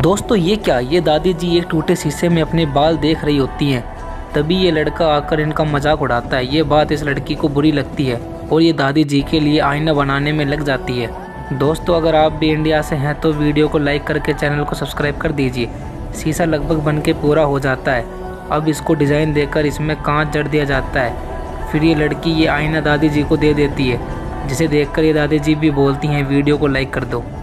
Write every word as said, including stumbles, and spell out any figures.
दोस्तों ये क्या, ये दादी जी एक टूटे शीशे में अपने बाल देख रही होती हैं। तभी ये लड़का आकर इनका मजाक उड़ाता है। ये बात इस लड़की को बुरी लगती है और ये दादी जी के लिए आईना बनाने में लग जाती है। दोस्तों अगर आप भी इंडिया से हैं तो वीडियो को लाइक करके चैनल को सब्सक्राइब कर दीजिए। शीशा लगभग बन के पूरा हो जाता है। अब इसको डिज़ाइन देकर इसमें कांच जड़ दिया जाता है। फिर ये लड़की ये आईना दादी जी को दे देती है, जिसे देखकर ये दादी जी भी बोलती हैं वीडियो को लाइक कर दो।